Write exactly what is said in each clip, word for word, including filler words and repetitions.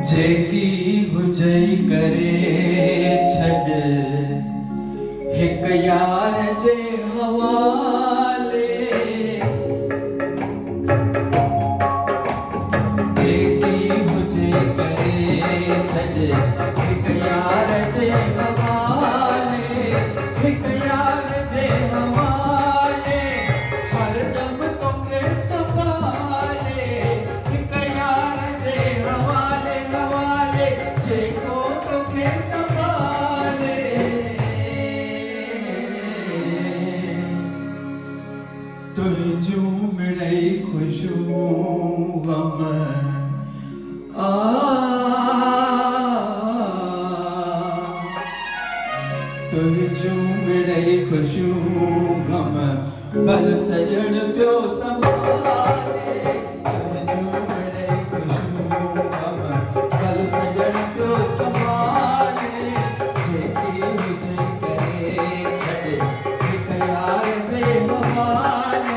जेकी हुजई करे छड़ हिक यार जे हवाले जेकी हुजई करे छड़ हिक यार जे हवाले हिक यार जे हवाले हर दम तोखे संभाले हिक यार जे हवाले हवाले जेको तोखे संभाले तुझूं मिड़ई खुशबू गम आ तुझूं मिड़ई खुशबू गम बल सजण पियो संभाले तुझूं मिड़ई खुशबू गम बल सजण पियो संभाले जेकी हुजे करे छड़ हिक यार जे हवाले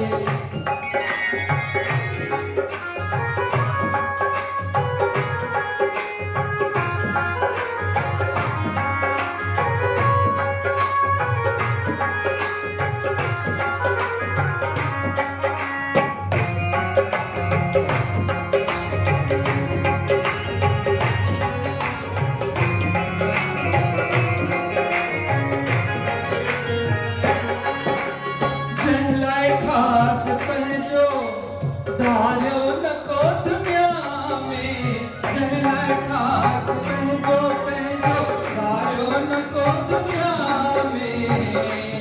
खास पंहिंजो धारियो न को दुनिया में जंहिं खास पंहिंजो पंहिंजो धारियो न को दुनिया में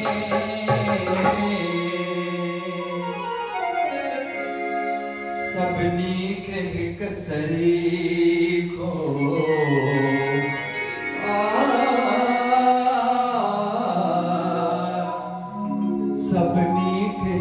सभिनी खे हिक सरीखो सभिनी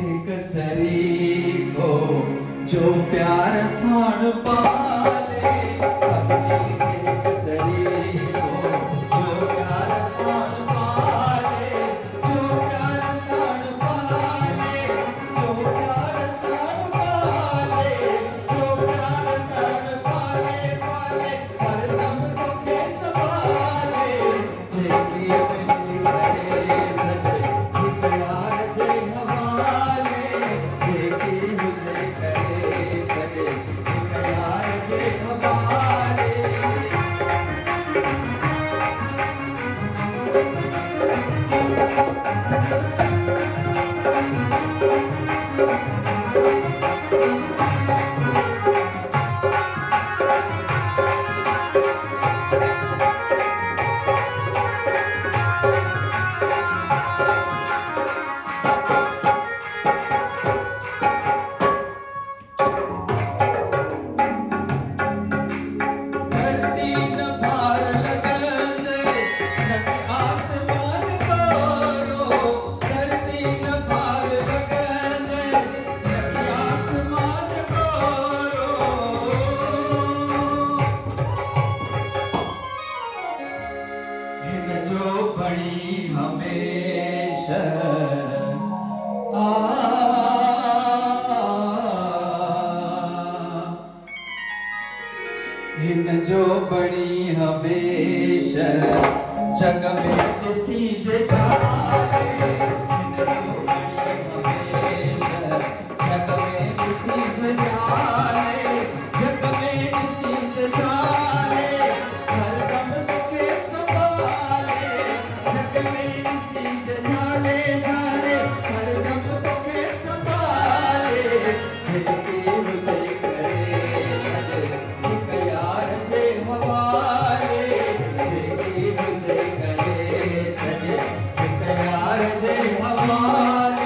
सरीखो जो प्यार साण पाले सभिनी खे सरीखो जो प्यार साण पाले जो प्यार साण पाले जो प्यार साण पाले जो प्यार साण पाले पाले हर दम तोखे संभाले जेकी मिली करे हिक यार जे हवाले जेकी हुजे करे छड़ हिक यार जे हवाले बड़ी हमेशा आ हिन जो बड़ी हमेशा जग में ॾिसी जे छाले हिन जो बड़ी हमेशा जग में ॾिसी जे छाले जग में ॾिसी जे छाले हर दम तोखे संभाले जग में ॾिसी जे छाले छाले हर दम तोखे संभाले जेकी हुजे करे छड़ हिक यार जे हवाले जेकी हुजे करे छड़ हिक यार जे हवाले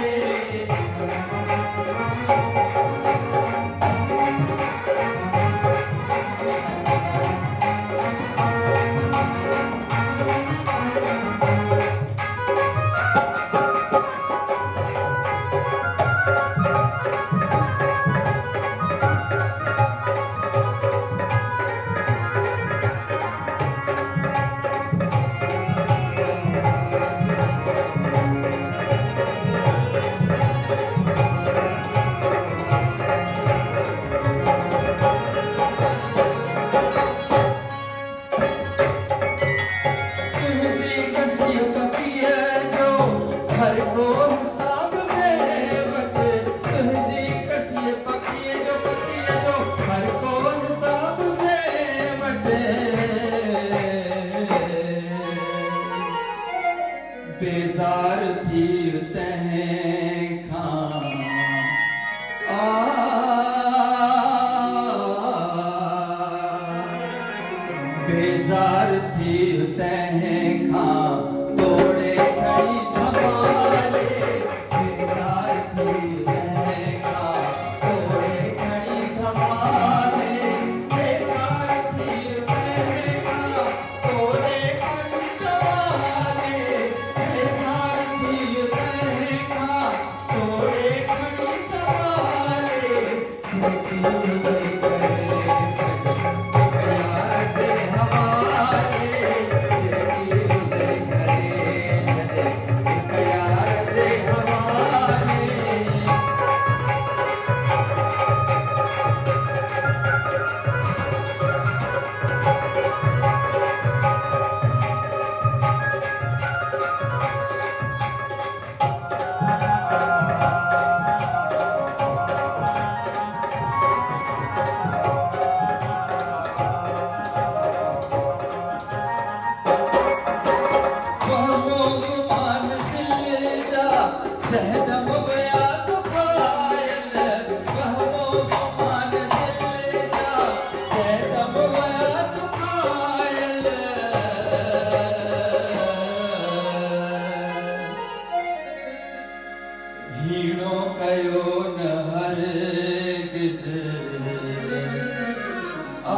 को हिसाब दे बटे तुझी कसिए पकिए जो पकिए जो हर को हिसाब दे बटे बेजार थी तह खां आ बेजार थी तह खां तोड़े खड़ी धमाले बेजार थी तह खां तोड़े खड़ी धमाले बेजार थी तह खां तोड़े खड़ी धमाले बेजार थी तह खां तोड़े खड़ी धमाले जेकी करे शहदम गया तो खायल वहमो गुमान दिल जा शहदम गया तो खायल हीणो कयो न हरगिज़ आ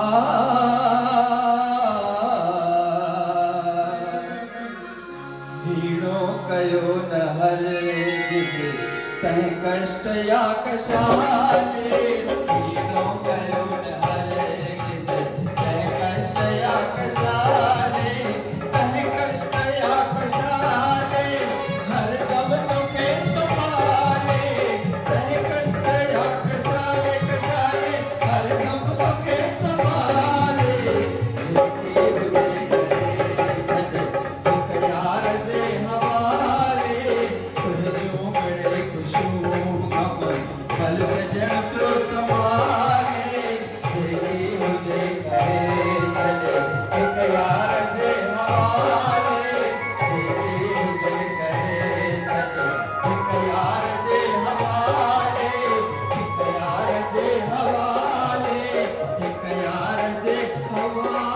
हीणो कयो न हरगिज़ तह कष्ट या कशाले हीणो कयो न हरगिज़ तह कष्ट या कशाले तह कष्ट या कशाले हर दम तोखे संभाले तह कष्ट या कशाले कशाले हर दम तोखे संभाले जेकी हुजे करे छॾ हिक यार जे हवाले तुंहिंजो मिड़े खुशबू गम भल सजण पियो संभाले जेकी हुजे करे छॾ हिक यार जे हवाले जेकी हुजे करे छॾ हिक यार जे हवाले हिक यार जे हवाले हिक यार जे हवाले